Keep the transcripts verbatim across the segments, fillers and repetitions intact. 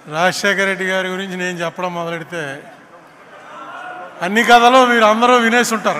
రాజశేఖర రెడ్డి గారి గురించి నేను చెప్పడం మొదలెడితే అన్ని కథలు మీరు అందరూ వినేసి ఉంటారు.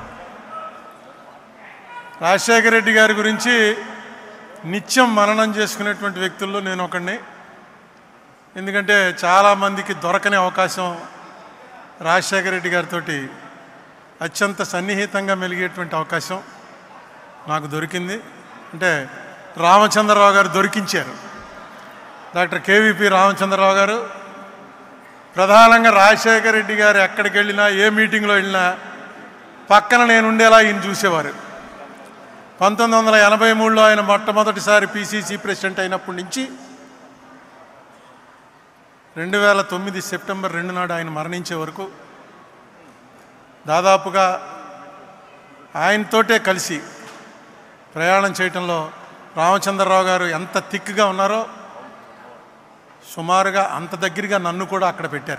రాజశేఖర రెడ్డి గారి గురించి నిత్యం మననం చేసుకునేటువంటి వ్యక్తుల్లో నేను ఒకడిని. ఎందుకంటే చాలామందికి దొరకని అవకాశం రాజశేఖర రెడ్డి గారితో అత్యంత సన్నిహితంగా మెలిగేటువంటి అవకాశం నాకు దొరికింది. అంటే రామచంద్రరావు గారు దొరికించారు. డాక్టర్ కేవీపీ రామచంద్రరావు గారు ప్రధానంగా రాజశేఖర రెడ్డి గారు ఎక్కడికి వెళ్ళినా, ఏ మీటింగ్లో వెళ్ళినా పక్కన నేను ఉండేలా ఈయన చూసేవారు. పంతొమ్మిది వందల ఎనభై మూడులో ఆయన మొట్టమొదటిసారి పిసిసి ప్రెసిడెంట్ అయినప్పటి నుంచి రెండు వేల తొమ్మిది సెప్టెంబర్ రెండు నాడు ఆయన మరణించే వరకు దాదాపుగా ఆయనతోటే కలిసి ప్రయాణం చేయటంలో రామచంద్రరావు గారు ఎంత థిక్గా ఉన్నారో సుమారుగా అంత దగ్గరగా నన్ను కూడా అక్కడ పెట్టారు.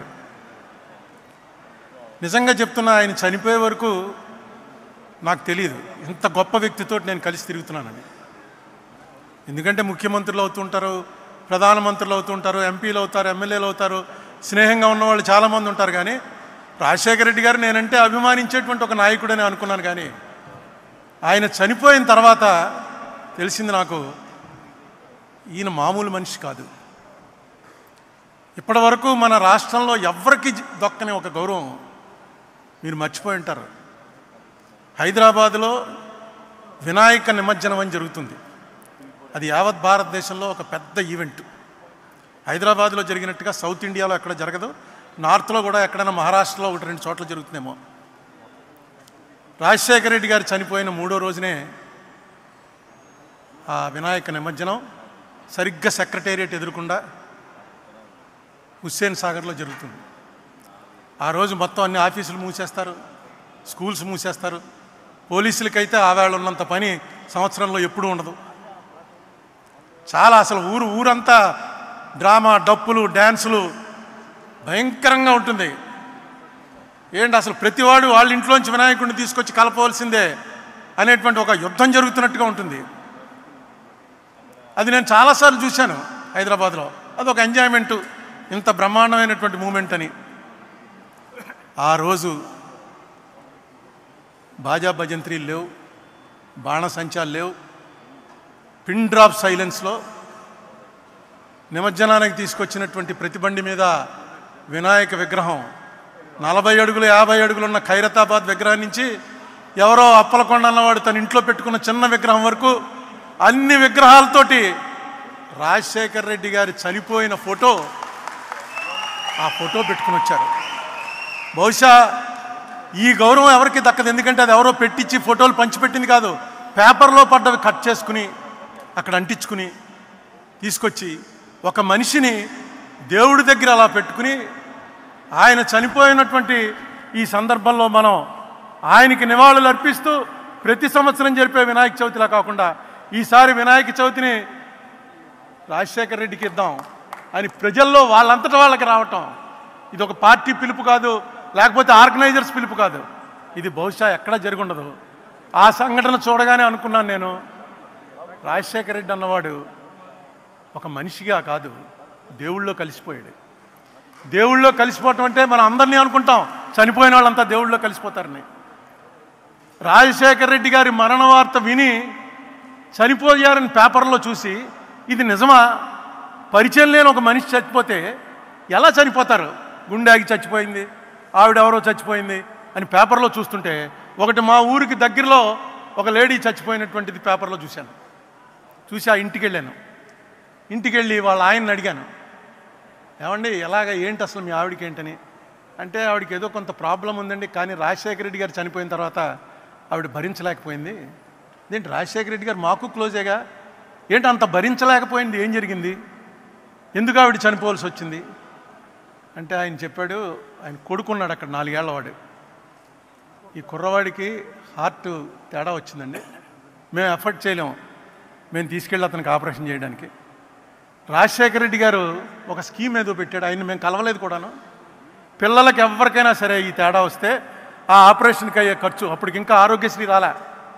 నిజంగా చెప్తున్నా, ఆయన చనిపోయే వరకు నాకు తెలియదు ఇంత గొప్ప వ్యక్తితో నేను కలిసి తిరుగుతున్నానని. ఎందుకంటే ముఖ్యమంత్రులు అవుతుంటారు, ప్రధానమంత్రులు అవుతుంటారు, ఎంపీలు అవుతారు, ఎమ్మెల్యేలు అవుతారు, స్నేహంగా ఉన్నవాళ్ళు చాలామంది ఉంటారు. కానీ రాజశేఖర రెడ్డి గారు నేనంటే అభిమానించేటువంటి ఒక నాయకుడని అనుకున్నాను. కానీ ఆయన చనిపోయిన తర్వాత తెలిసింది నాకు, ఈయన మామూలు మనిషి కాదు. ఇప్పటి వరకు మన రాష్ట్రంలో ఎవరికి దొక్కని ఒక గౌరవం మీరు మర్చిపోయి ఉంటారు. హైదరాబాదులో వినాయక నిమజ్జనం అని జరుగుతుంది. అది యావత్ భారతదేశంలో ఒక పెద్ద ఈవెంట్. హైదరాబాద్లో జరిగినట్టుగా సౌత్ ఇండియాలో ఎక్కడ జరగదు. నార్త్లో కూడా ఎక్కడైనా మహారాష్ట్రలో ఒకటి రెండు చోట్ల జరుగుతుందేమో. రాజశేఖర రెడ్డి గారు చనిపోయిన మూడో రోజునే ఆ వినాయక నిమజ్జనం సరిగ్గా సెక్రటేరియట్ ఎదురుకుండా హుస్సేన్ సాగర్లో జరుగుతుంది. ఆ రోజు మొత్తం అన్ని ఆఫీసులు మూసేస్తారు, స్కూల్స్ మూసేస్తారు. పోలీసులకైతే ఆవేళ ఉన్నంత పని సంవత్సరంలో ఎప్పుడూ ఉండదు. చాలా అసలు ఊరు ఊరంతా డ్రామా, డప్పులు, డ్యాన్సులు భయంకరంగా ఉంటుంది. ఏంటి అసలు ప్రతివాడు వాళ్ళ ఇంట్లోంచి వినాయకుడిని తీసుకొచ్చి కలపవలసిందే అనేటువంటి ఒక యుద్ధం జరుగుతున్నట్టుగా ఉంటుంది. అది నేను చాలాసార్లు చూశాను హైదరాబాద్లో. అదొక ఎంజాయ్మెంటు, ఇంత బ్రహ్మాండమైనటువంటి మూమెంట్ అని. ఆ రోజు బాజా భజంత్రీలు లేవు, బాణసంచాలు లేవు. పిన్ డ్రాప్ సైలెన్స్లో నిమజ్జనానికి తీసుకొచ్చినటువంటి ప్రతి బండి మీద వినాయక విగ్రహం నలభై అడుగులు యాభై అడుగులున్న ఖైరతాబాద్ విగ్రహం నుంచి ఎవరో అప్పలకొండ అన్నవాడు తన ఇంట్లో పెట్టుకున్న చిన్న విగ్రహం వరకు అన్ని విగ్రహాలతోటి రాజశేఖర రెడ్డి గారి చనిపోయిన ఫోటో, ఆ ఫోటో పెట్టుకుని వచ్చారు. బహుశా ఈ గౌరవం ఎవరికి దక్కదు. ఎందుకంటే అది ఎవరో పెట్టించి ఫోటోలు పంచిపెట్టింది కాదు. పేపర్లో పడ్డవి కట్ చేసుకుని అక్కడ అంటించుకుని తీసుకొచ్చి ఒక మనిషిని దేవుడి దగ్గర అలా పెట్టుకుని ఆయన చనిపోయినటువంటి ఈ సందర్భంలో మనం ఆయనకి నివాళులు అర్పిస్తూ ప్రతి సంవత్సరం జరిపే వినాయక చవితిలా కాకుండా ఈసారి వినాయక చవితిని రాజశేఖర రెడ్డికి ఇద్దాం అని ప్రజల్లో వాళ్ళంతటా వాళ్ళకి రావటం, ఇది ఒక పార్టీ పిలుపు కాదు, లేకపోతే ఆర్గనైజర్స్ పిలుపు కాదు. ఇది బహుశా ఎక్కడా జరిగి ఉండదు. ఆ సంఘటన చూడగానే అనుకున్నాను నేను, రాజశేఖర రెడ్డి అన్నవాడు ఒక మనిషిగా కాదు, దేవుళ్ళో కలిసిపోయాడు. దేవుళ్ళో కలిసిపోవటం అంటే మనం అందరినీ అనుకుంటాం చనిపోయిన వాళ్ళంతా దేవుళ్ళో కలిసిపోతారని. రాజశేఖర రెడ్డి గారి మరణ వార్త విని చనిపోయారని పేపర్లో చూసి ఇది నిజమా, పరిచయం లేని ఒక మనిషి చచ్చిపోతే ఎలా చనిపోతారు, గుండె ఆగి చచ్చిపోయింది, ఆవిడెవరో చచ్చిపోయింది అని పేపర్లో చూస్తుంటే, ఒకటి మా ఊరికి దగ్గరలో ఒక లేడీ చచ్చిపోయినటువంటిది పేపర్లో చూశాను. చూసి ఆ ఇంటికి వెళ్ళాను. ఇంటికి వెళ్ళి వాళ్ళ ఆయన్ని అడిగాను, ఏమండి ఎలాగ ఏంటి అసలు మీ ఆవిడకి ఏంటని. అంటే ఆవిడకి ఏదో కొంత ప్రాబ్లం ఉందండి, కానీ రాజశేఖర రెడ్డి గారు చనిపోయిన తర్వాత ఆవిడ భరించలేకపోయింది. ఏంటి రాజశేఖర రెడ్డి గారు మాకు క్లోజేగా, ఏంటి అంత భరించలేకపోయింది, ఏం జరిగింది, ఎందుకు ఆవిడ చనిపోవాల్సి వచ్చింది అంటే ఆయన చెప్పాడు, ఆయన కొడుకున్నాడు అక్కడ నాలుగేళ్ల వాడు. ఈ కుర్రవాడికి హార్ట్ తేడా వచ్చిందండి, మేము ఎఫర్ట్ చేయలేము, మేము తీసుకెళ్ళి అతనికి ఆపరేషన్ చేయడానికి. రాజశేఖర రెడ్డి గారు ఒక స్కీమ్ ఏదో పెట్టాడు, ఆయన్ని మేము కలవలేదు కూడాను. పిల్లలకి ఎవరికైనా సరే ఈ తేడా వస్తే ఆ ఆపరేషన్కి అయ్యే ఖర్చు, అప్పటికి ఇంకా ఆరోగ్యశ్రీ రాలే,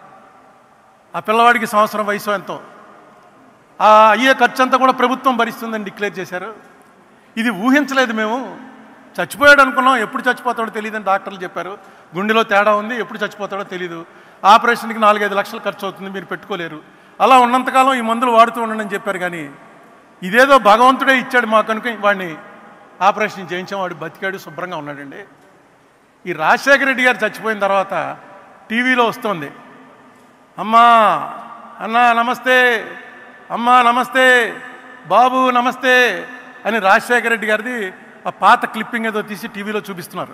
ఆ పిల్లవాడికి సంవత్సరం వయసు ఎంతో, ఆ అయ్యే ఖర్చు అంతా కూడా ప్రభుత్వం భరిస్తుందని డిక్లేర్ చేశారు. ఇది ఊహించలేదు మేము. చచ్చిపోయాడు అనుకున్నాం, ఎప్పుడు చచ్చిపోతాడో తెలియదని డాక్టర్లు చెప్పారు. గుండెలో తేడా ఉంది, ఎప్పుడు చచ్చిపోతాడో తెలీదు. ఆపరేషన్కి నాలుగైదు లక్షలు ఖర్చు అవుతుంది, మీరు పెట్టుకోలేరు. అలా ఉన్నంతకాలం ఈ మందులు వాడుతూ ఉండండి అని చెప్పారు. కానీ ఇదేదో భగవంతుడే ఇచ్చాడు మాకు అనుకుని వాడిని ఆపరేషన్ చేయించాం, వాడు బతికాడు, శుభ్రంగా ఉన్నాడండి. ఈ రాజశేఖర రెడ్డి గారు చచ్చిపోయిన తర్వాత టీవీలో వస్తుంది, అమ్మా అన్నా నమస్తే, అమ్మా నమస్తే, బాబు నమస్తే అని రాజశేఖర రెడ్డి గారిది ఆ పాత క్లిప్పింగ్ ఏదో తీసి టీవీలో చూపిస్తున్నారు.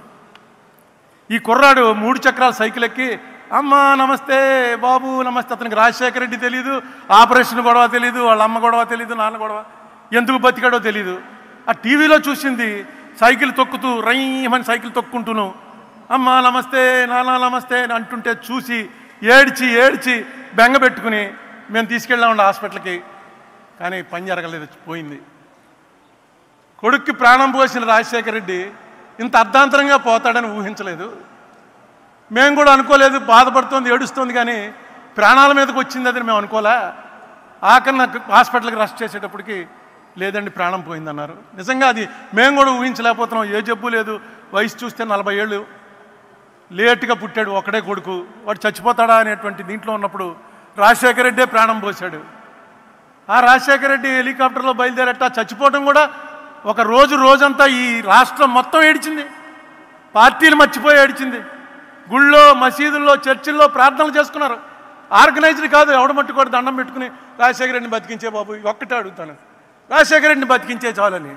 ఈ కుర్రాడు మూడు చక్రాల సైకిల్ ఎక్కి అమ్మా నమస్తే, బాబు నమస్తే. అతనికి రాజశేఖర రెడ్డి తెలీదు, ఆపరేషన్ గొడవ తెలీదు, వాళ్ళ అమ్మ గొడవ తెలీదు, నాన్న గొడవ, ఎందుకు బతికాడో తెలీదు. ఆ టీవీలో చూసింది సైకిల్ తొక్కుతూ రైమని సైకిల్ తొక్కుంటూను అమ్మా నమస్తే, నాన్న నమస్తే అని అంటుంటే చూసి ఏడ్చి ఏడ్చి బెంగ పెట్టుకుని మేము తీసుకెళ్ళామండి హాస్పిటల్కి. కానీ పని జరగలేదు, పోయింది. కొడుక్కి ప్రాణం పోసిన రాజశేఖర రెడ్డి ఇంత అర్ధాంతరంగా పోతాడని ఊహించలేదు. మేము కూడా అనుకోలేదు. బాధపడుతోంది, ఏడుస్తోంది, కానీ ప్రాణాల మీదకి వచ్చింది అది మేము అనుకోలే. ఆఖరి నాకు హాస్పిటల్కి రష్ చేసేటప్పటికి లేదండి ప్రాణం పోయిందన్నారు. నిజంగా అది మేము కూడా ఊహించలేకపోతున్నాం. ఏ జబ్బు లేదు, వయసు చూస్తే నలభై ఏళ్ళు, లేటుగా పుట్టాడు, ఒకడే కొడుకు, వాడు చచ్చిపోతాడా అనేటువంటి దీంట్లో ఉన్నప్పుడు రాజశేఖర రెడ్డే ప్రాణం పోశాడు. ఆ రాజశేఖర రెడ్డి హెలికాప్టర్లో బయలుదేరట చచ్చిపోవడం కూడా ఒక రోజు రోజంతా ఈ రాష్ట్రం మొత్తం ఏడిచింది, పార్టీలు మర్చిపోయి ఏడిచింది. గుళ్ళో మసీదుల్లో చర్చిల్లో ప్రార్థనలు చేసుకున్నారు. ఆర్గనైజ్డ్ కాదు, ఎవడ మట్టుకోడు దండం పెట్టుకుని రాజశేఖర రెడ్డిని బతికించే బాబు, ఒక్కటే అడుగుతాను, రాజశేఖర రెడ్డిని బతికించే చాలని.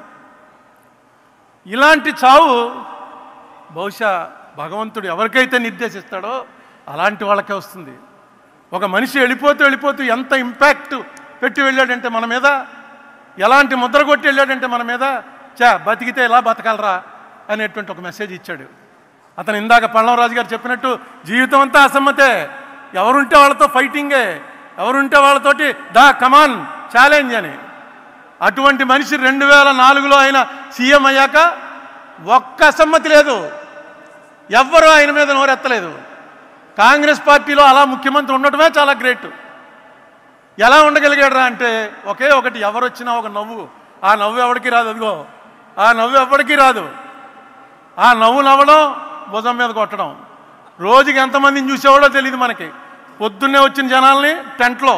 ఇలాంటి చావు బహుశా భగవంతుడు ఎవరికైతే నిర్దేశిస్తాడో అలాంటి వాళ్ళకే వస్తుంది. ఒక మనిషి వెళ్ళిపోతూ వెళ్ళిపోతూ ఎంత ఇంపాక్ట్ పెట్టి వెళ్ళాడంటే మన మీద, ఎలాంటి ముద్ర కొట్టి వెళ్ళాడంటే మన మీద, చా బతికితే ఎలా బతకాలరా అనేటువంటి ఒక మెసేజ్ ఇచ్చాడు. అతను ఇందాక పళ్ళవరాజు గారు చెప్పినట్టు జీవితం అంతా అసమ్మతే, ఎవరుంటే వాళ్ళతో ఫైటింగే, ఎవరుంటే వాళ్ళతోటి దా కమాన్ ఛాలెంజ్ అని. అటువంటి మనిషి రెండు వేల నాలుగులో ఆయన సీఎం అయ్యాక ఒక్క అసమ్మతి లేదు, ఎవ్వరూ ఆయన మీద నోరెత్తలేదు. కాంగ్రెస్ పార్టీలో అలా ముఖ్యమంత్రి ఉండటమే చాలా గ్రేట్. ఎలా ఉండగలిగాడరా అంటే ఒకే ఒకటి, ఎవరు వచ్చినా ఒక నవ్వు, ఆ నవ్వు ఎవరికి రాదు, అదిగో ఆ నవ్వు ఎవరికి రాదు. ఆ నవ్వు నవ్వడం, భుజం మీద కొట్టడం. రోజుకి ఎంతమందిని చూసేవాడో తెలియదు మనకి. పొద్దున్నే వచ్చిన జనాల్ని టెంట్లో,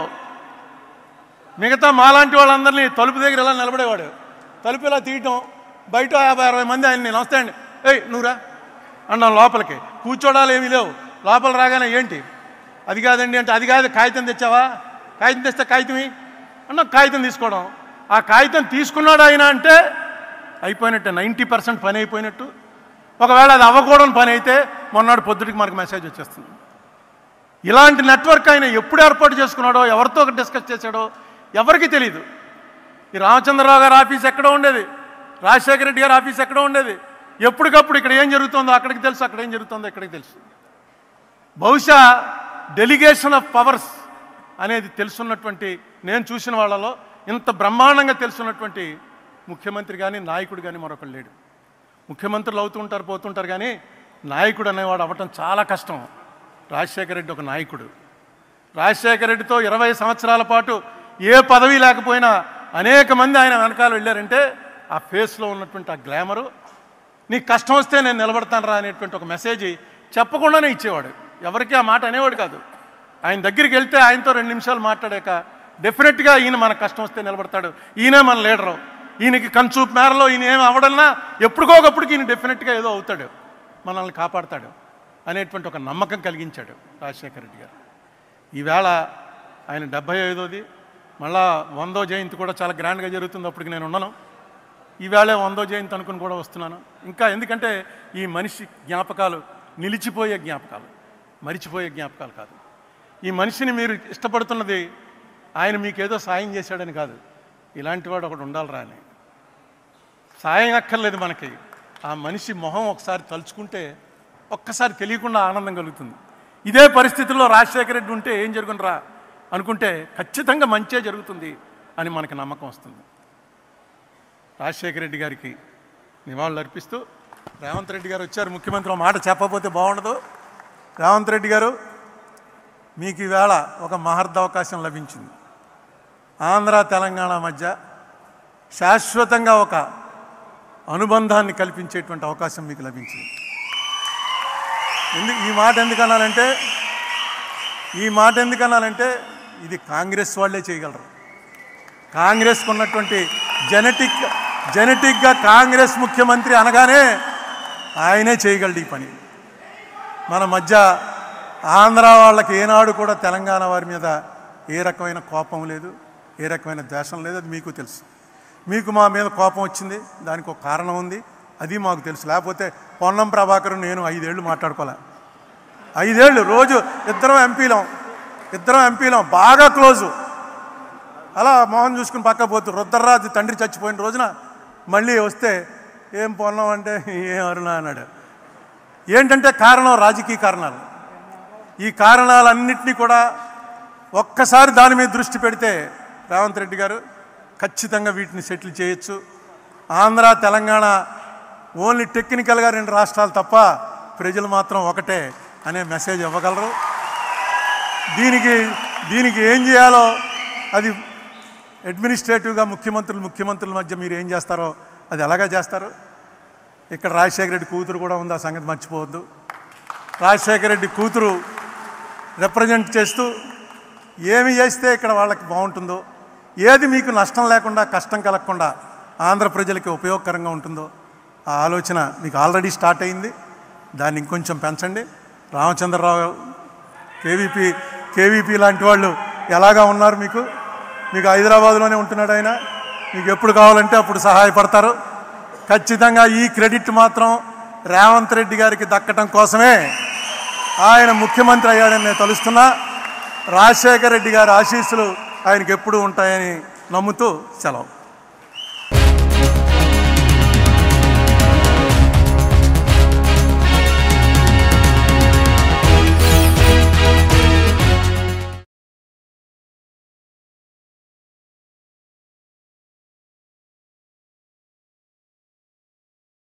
మిగతా మాలాంటి వాళ్ళందరినీ తలుపు దగ్గర ఇలా నిలబడేవాడు, తలుపు ఇలా తీయటం, బయట యాభై అరవై మంది ఆయన్ని నమస్తే అండి, ఏయ్ నువ్వురా అన్నాం. లోపలికి కూర్చోడాలు ఏమీ లేవు. లోపల రాగానే ఏంటి అది కాదండి అంటే, అది కాదు కాగితం తెచ్చావా, కాగితం తెస్తే కాగితమి అన్న, కాగితం తీసుకోవడం. ఆ కాగితం తీసుకున్నాడు ఆయన అంటే అయిపోయినట్టే, నైంటీ పర్సెంట్ పని అయిపోయినట్టు. ఒకవేళ అది అవ్వకూడని పని అయితే మొన్నటి పొద్దుటికి మనకు మెసేజ్ వచ్చేస్తుంది. ఇలాంటి నెట్వర్క్ ఆయన ఎప్పుడు ఏర్పాటు చేసుకున్నాడో, ఎవరితో డిస్కస్ చేశాడో ఎవరికి తెలియదు. ఈ రామచంద్రరావు గారి ఆఫీస్ ఎక్కడో ఉండేది, రాజశేఖర రెడ్డి గారి ఆఫీస్ ఎక్కడో ఉండేది. ఎప్పటికప్పుడు ఇక్కడ ఏం జరుగుతుందో అక్కడికి తెలుసు, అక్కడ ఏం జరుగుతుందో ఇక్కడికి తెలుసు. బహుశా డెలిగేషన్ ఆఫ్ పవర్స్ అనేది తెలుసున్నటువంటి, నేను చూసిన వాళ్ళలో ఇంత బ్రహ్మాండంగా తెలుసున్నటువంటి ముఖ్యమంత్రి కానీ నాయకుడు కానీ మరొకరు లేడు. ముఖ్యమంత్రులు అవుతూ ఉంటారు, పోతుంటారు, కానీ నాయకుడు అనేవాడు అవ్వటం చాలా కష్టం. రాజశేఖర రెడ్డి ఒక నాయకుడు. రాజశేఖర రెడ్డితో ఇరవై సంవత్సరాల పాటు ఏ పదవి లేకపోయినా అనేక మంది ఆయన వెనకాల వెళ్ళారంటే ఆ ఫేస్లో ఉన్నటువంటి ఆ గ్లామరు, నీకు కష్టం వస్తే నేను నిలబడతాను రా అనేటువంటి ఒక మెసేజ్ చెప్పకుండానే ఇచ్చేవాడు. ఎవరికి ఆ మాట అనేవాడు కాదు. ఆయన దగ్గరికి వెళ్తే ఆయనతో రెండు నిమిషాలు మాట్లాడాక డెఫినెట్గా ఈయన మన కష్టం వస్తే నిలబడతాడు, ఈయనే మన లీడరు, ఈయనకి కన్సూప్ మేరలో ఈయన ఏమి అవ్వడన్నా ఎప్పటికోకప్పటికి ఈయన డెఫినెట్గా ఏదో అవుతాడు, మనల్ని కాపాడతాడు అనేటువంటి ఒక నమ్మకం కలిగించాడు రాజశేఖర రెడ్డి గారు. ఈవేళ ఆయన డెబ్భై ఐదోది, మళ్ళా వందో జయంతి కూడా చాలా గ్రాండ్గా జరుగుతుంది. అప్పటికి నేను ఉన్నాను. ఈవేళ వందో జయంతి అనుకుని కూడా వస్తున్నాను. ఇంకా ఎందుకంటే ఈ మనిషి జ్ఞాపకాలు నిలిచిపోయే జ్ఞాపకాలు, మరిచిపోయే జ్ఞాపకాలు కాదు. ఈ మనిషిని మీరు ఇష్టపడుతున్నది ఆయన మీకేదో సాయం చేశాడని కాదు, ఇలాంటి వాడు ఒకడు ఉండాలిరా అని. సాయం అక్కర్లేదు మనకి, ఆ మనిషి మొహం ఒకసారి తలుచుకుంటే ఒక్కసారి తెలియకుండా ఆనందం కలుగుతుంది. ఇదే పరిస్థితుల్లో రాజశేఖర రెడ్డి ఉంటే ఏం జరుగునరా అనుకుంటే ఖచ్చితంగా మంచే జరుగుతుంది అని మనకి నమ్మకం వస్తుంది. రాజశేఖర రెడ్డి గారికి నివాళులు అర్పిస్తూ రేవంత్ రెడ్డి గారు వచ్చారు. ముఖ్యమంత్రి మాట చెప్పకపోతే బాగుండదు. రేవంత్ రెడ్డి గారు, మీకు ఈవేళ ఒక మహర్దవకాశం లభించింది. ఆంధ్ర తెలంగాణ మధ్య శాశ్వతంగా ఒక అనుబంధాన్ని కల్పించేటువంటి అవకాశం మీకు లభించింది. ఎందుకు ఈ మాట ఎందుకన్నానంటే ఈ మాట ఎందుకన్నానంటే ఇది కాంగ్రెస్ వాళ్ళే చేయగలరు. కాంగ్రెస్కు ఉన్నటువంటి జెనెటిక్ జెనెటిక్గా కాంగ్రెస్ ముఖ్యమంత్రి అనగానే ఆయనే చేయగలడు ఈ పని. మన మధ్య ఆంధ్ర వాళ్ళకి ఏనాడు కూడా తెలంగాణ వారి మీద ఏ రకమైన కోపం లేదు, ఏ రకమైన ద్వేషం లేదు. అది మీకు తెలుసు. మీకు మా మీద కోపం వచ్చింది, దానికి ఒక కారణం ఉంది, అది మాకు తెలుసు. లేకపోతే పొన్నం ప్రభాకర్ నేను ఐదేళ్ళు మాట్లాడుకోలే. ఐదేళ్ళు రోజు ఇద్దరం ఎంపీలం ఇద్దరం ఎంపీలం బాగా క్లోజు. అలా మోహన్ చూసుకుని పక్క పోతూ రుద్రరాజు తండ్రి చచ్చిపోయిన రోజున మళ్ళీ వస్తే ఏం పొన్నం అంటే ఏం అరుణ అన్నాడు. ఏంటంటే కారణం రాజకీయ కారణాలు. ఈ కారణాలన్నింటినీ కూడా ఒక్కసారి దాని మీద దృష్టి పెడితే రేవంత్ రెడ్డి గారు ఖచ్చితంగా వీటిని సెటిల్ చేయొచ్చు. ఆంధ్ర తెలంగాణ ఓన్లీ టెక్నికల్గా రెండు రాష్ట్రాలు తప్ప ప్రజలు మాత్రం ఒకటే అనే మెసేజ్ ఇవ్వగలరు. దీనికి దీనికి ఏం చేయాలో అది అడ్మినిస్ట్రేటివ్గా ముఖ్యమంత్రులు ముఖ్యమంత్రుల మధ్య మీరు ఏం చేస్తారో అది ఎలాగా చేస్తారు. ఇక్కడ రాజశేఖర రెడ్డి కూతురు కూడా ఉంది, ఆ సంగతి మర్చిపోవద్దు. రాజశేఖర రెడ్డి కూతురు రిప్రజెంట్ చేస్తూ ఏమి చేస్తే ఇక్కడ వాళ్ళకి బాగుంటుందో, ఏది మీకు నష్టం లేకుండా కష్టం కలగకుండా ఆంధ్ర ప్రజలకి ఉపయోగకరంగా ఉంటుందో ఆ ఆలోచన మీకు ఆల్రెడీ స్టార్ట్ అయింది. దాన్ని ఇంకొంచెం పెంచండి. రామచంద్రరావు కేవీపీ కేవీపీ లాంటి వాళ్ళు ఎలాగా ఉన్నారు మీకు మీకు హైదరాబాద్లోనే ఉంటున్నాడు ఆయన. మీకు ఎప్పుడు కావాలంటే అప్పుడు సహాయపడతారు. ఖచ్చితంగా ఈ క్రెడిట్ మాత్రం రేవంత్ రెడ్డి గారికి దక్కటం కోసమే ఆయన ముఖ్యమంత్రి అయ్యాడని నేను తలుస్తున్నా. రాజశేఖర రెడ్డి గారి ఆశీస్సులు ఆయనకు ఎప్పుడూ ఉంటాయని నమ్ముతూ సెలవు.